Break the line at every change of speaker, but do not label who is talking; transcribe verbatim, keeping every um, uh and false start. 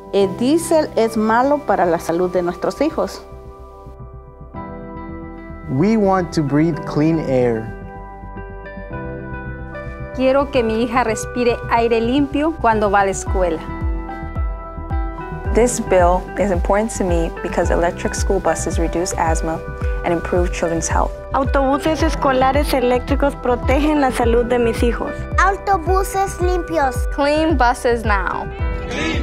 El diésel es malo para la salud de nuestros hijos.
We want to breathe clean air.
Quiero que mi hija respire aire limpio cuando va a la escuela.
This bill is important to me because electric school buses reduce asthma and improve children's health.
Autobuses escolares eléctricos protegen la salud de mis hijos.
Autobuses limpios.
Clean buses now.
Clean